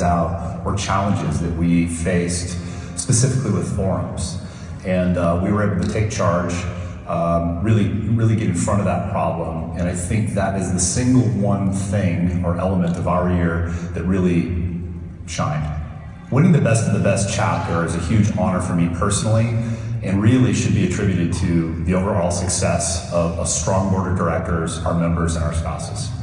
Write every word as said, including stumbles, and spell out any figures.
out were challenges that we faced specifically with forums. And uh, we were able to take charge, um, really, really get in front of that problem. And I think that is the single one thing or element of our year that really shined. Winning the Best of the Best chapter is a huge honor for me personally, and really should be attributed to the overall success of a strong board of directors, our members, and our spouses.